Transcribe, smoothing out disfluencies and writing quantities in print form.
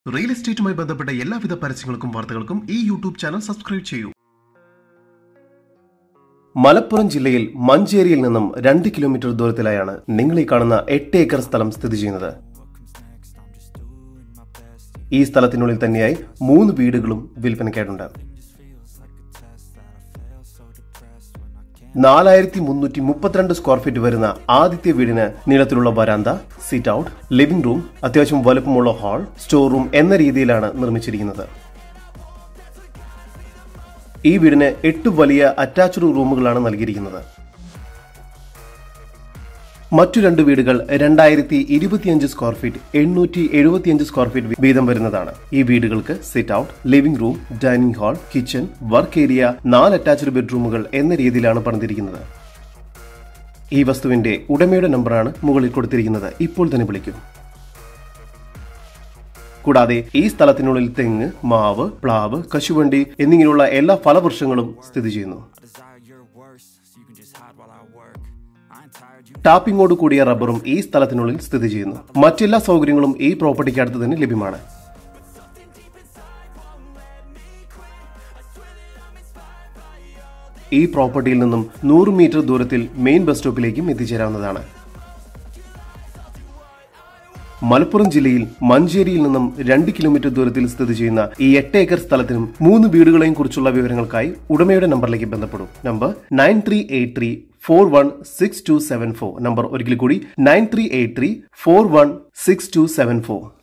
Real എസ്റ്റേറ്റുമായി ബന്ധപ്പെട്ട എല്ലാവിധ പരസ്യങ്ങൾക്കും വാർത്തകൾക്കും ഈ യൂട്യൂബ് ചാനൽ സബ്സ്ക്രൈബ് ചെയ്യൂ. മലപ്പുറം ജില്ലയിൽ മഞ്ചേരിയിൽ നിന്നും 2 കിലോമീറ്റർ ദൂരത്തിലായാണ് നിങ്ങൾ ഈ കാണുന്ന 8 ഏക്കർ സ്ഥലം സ്ഥിതി ചെയ്യുന്നത്. ഈ സ്ഥലത്തിനുള്ളിൽ തന്നെയായി 3 വീടുകളും വിൽപ്പനയ്ക്കായിട്ടുണ്ട്. 4332 സ്ക്വയർ ഫീറ്റ് വരുന്ന ആദ്യത്തെ വീടിന് നീളത്തിലുള്ള വരാന്ത, സിറ്റ് ഔട്ട്, ലിവിംഗ് റൂം, അത്യാവശ്യം വലുപ്പമുള്ള ഹാൾ, സ്റ്റോർ റൂം എന്ന രീതിയിലാണ് നിർമ്മിച്ചിരിക്കുന്നത്. ഈ വീടിന് 8 വലിയ അറ്റാച്ച്ഡ് റൂമുകളാണ് നൽകിയിരിക്കുന്നത്. മറ്റു 2 വീടുകൾ 2025 സ്ക്വയർ ഫീറ്റ് 875 സ്ക്വയർ ഫീറ്റ് വീതം വരുന്നതാണ്. ഈ വീടുകൾക്ക് sit out, living room, dining hall, kitchen, work area, 4 attached ബെഡ്റൂമുകൾ എന്ന രീതിയിലാണ് പണിതിരിക്കുന്നത്. ഈ വസ്തുവിന്റെ ഉടമയുടെ നമ്പറാണ് മുകളിൽ കൊടുത്തിരിക്കുന്നത്. ഇപ്പോൾ തന്നെ വിളിക്കും. കൂടാതെ ഈ സ്ഥലത്തിനുള്ളിൽ തെങ്ങ്, മാവ്, പ്ലാവ്, കശുവണ്ടി എന്നിങ്ങനെയുള്ള എല്ലാ ഫലവൃക്ഷങ്ങളും സ്ഥിതി ചെയ്യുന്നു. ടാപ്പിങ്ങോട് കൂടിയ റബ്ബറും ഈ സ്ഥലത്തിനുള്ളിൽ സ്ഥിതി ചെയ്യുന്നു. മറ്റെല്ലാ സൗകര്യങ്ങളും ഈ പ്രോപ്പർട്ടിക്ക് അടുത്ത് തന്നെ ലഭ്യമാണ്. ഈ പ്രോപ്പർട്ടിയിൽ നിന്നും 100 മീറ്റർ ദൂരത്തിൽ മെയിൻ ബസ് സ്റ്റോപ്പിലേക്കും എത്തിച്ചേരാവുന്നതാണ്. മലപ്പുറം ജില്ലയിൽ മഞ്ചേരിയിൽ നിന്നും 2 കിലോമീറ്റർ ദൂരത്തിൽ സ്ഥിതി ചെയ്യുന്ന ഈ 8 ഏക്കർ സ്ഥലത്തിനും 3 വീടുകളെയും കുറിച്ചുള്ള വിവരങ്ങൾക്കായി ഉടമയുടെ നമ്പറിലേക്ക് ബന്ധപ്പെടും. നമ്പർ 9383416274. നമ്പർ ഒരിക്കൽ കൂടി 9383416274.